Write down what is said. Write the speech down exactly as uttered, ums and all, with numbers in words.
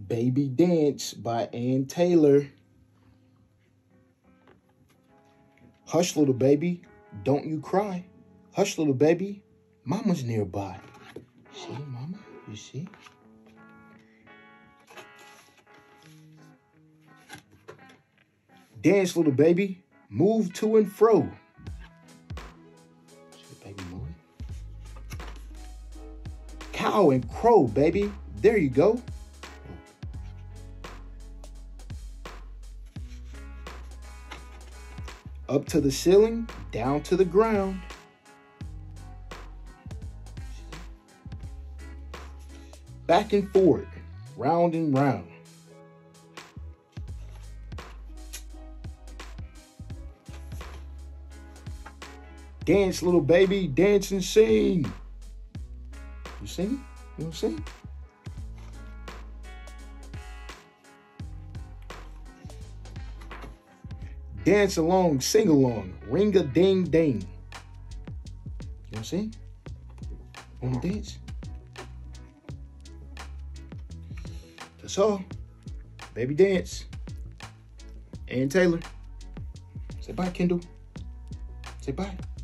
Baby Dance by Ann Taylor. Hush, little baby, don't you cry. Hush, little baby, mama's nearby. See, mama, you see? Dance, little baby, move to and fro. See the baby moving? Cow and crow, baby, there you go. Up to the ceiling, down to the ground. Back and forth, round and round. Dance, little baby, dance and sing. You sing? You don't sing? Dance along, sing along, ring-a-ding-ding. You want to sing? Want to dance? That's all. Baby Dance. Ann Taylor. Say bye, Kendall. Say bye.